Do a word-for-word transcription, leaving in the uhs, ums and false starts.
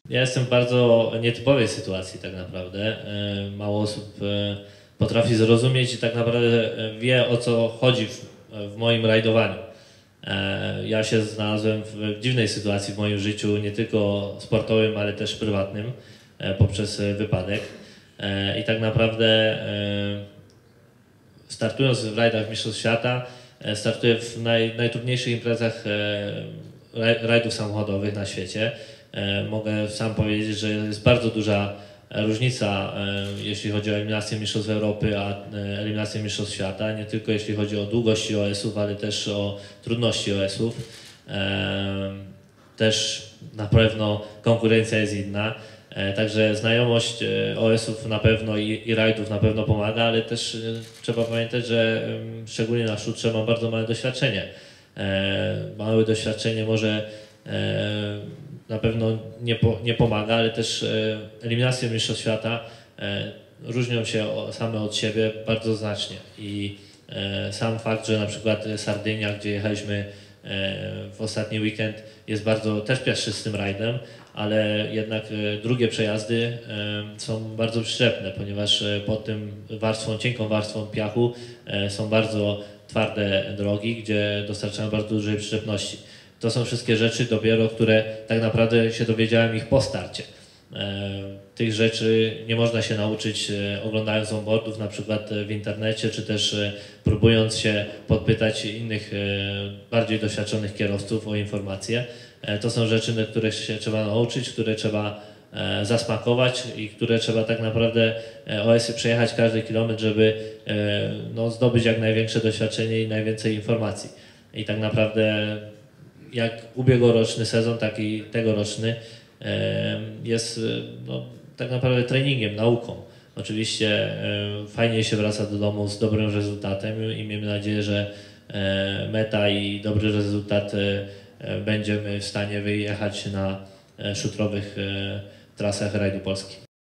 Ja jestem w bardzo nietypowej sytuacji tak naprawdę. Mało osób potrafi zrozumieć i tak naprawdę wie, o co chodzi w, w moim rajdowaniu. Ja się znalazłem w dziwnej sytuacji w moim życiu, nie tylko sportowym, ale też prywatnym, poprzez wypadek. I tak naprawdę startując w rajdach Mistrzostw Świata, startuję w naj, najtrudniejszych imprezach rajdów samochodowych na świecie. Mogę sam powiedzieć, że jest bardzo duża różnica, jeśli chodzi o eliminację Mistrzostw Europy, a eliminację Mistrzostw Świata. Nie tylko jeśli chodzi o długość O S-ów, ale też o trudności O S-ów. Też na pewno konkurencja jest inna. Także znajomość O S-ów na pewno i, i rajdów na pewno pomaga, ale też trzeba pamiętać, że szczególnie na szutrze mam bardzo małe doświadczenie. Małe doświadczenie może na pewno nie, po, nie pomaga, ale też eliminacje Mistrzostw Świata różnią się same od siebie bardzo znacznie. I sam fakt, że na przykład Sardynia, gdzie jechaliśmy w ostatni weekend, jest bardzo też piaszczystym rajdem, ale jednak drugie przejazdy są bardzo przyczepne, ponieważ pod tym warstwą, cienką warstwą piachu są bardzo twarde drogi, gdzie dostarczają bardzo dużej przyczepności. To są wszystkie rzeczy dopiero, które tak naprawdę się dowiedziałem ich po starcie. Tych rzeczy nie można się nauczyć oglądając onboardów na przykład w internecie, czy też próbując się podpytać innych bardziej doświadczonych kierowców o informacje. To są rzeczy, na których się trzeba nauczyć, które trzeba zasmakować i które trzeba tak naprawdę O S-y przejechać każdy kilometr, żeby no, zdobyć jak największe doświadczenie i najwięcej informacji. I tak naprawdę jak ubiegłoroczny sezon, tak i tegoroczny jest no, tak naprawdę treningiem, nauką. Oczywiście fajnie się wraca do domu z dobrym rezultatem i miejmy nadzieję, że meta i dobry rezultat będziemy w stanie wyjechać na szutrowych trasach rajdu Polski.